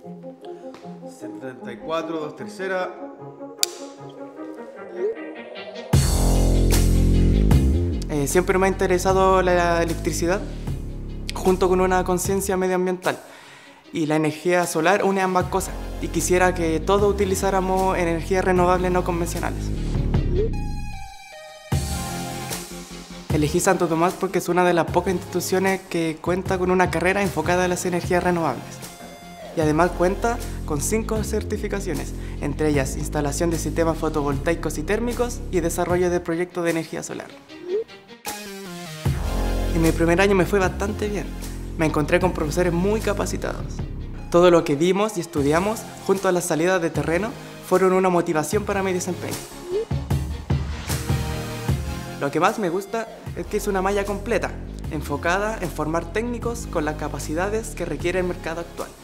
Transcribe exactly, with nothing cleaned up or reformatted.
setenta y cuatro, dos terceras. Eh, siempre me ha interesado la electricidad, junto con una conciencia medioambiental. Y la energía solar une ambas cosas. Y quisiera que todos utilizáramos energías renovables no convencionales. Elegí Santo Tomás porque es una de las pocas instituciones que cuenta con una carrera enfocada a las energías renovables. Y además cuenta con cinco certificaciones, entre ellas instalación de sistemas fotovoltaicos y térmicos y desarrollo de proyectos de energía solar. En mi primer año me fue bastante bien. Me encontré con profesores muy capacitados. Todo lo que vimos y estudiamos junto a las salidas de terreno fueron una motivación para mi desempeño. Lo que más me gusta es que es una malla completa, enfocada en formar técnicos con las capacidades que requiere el mercado actual.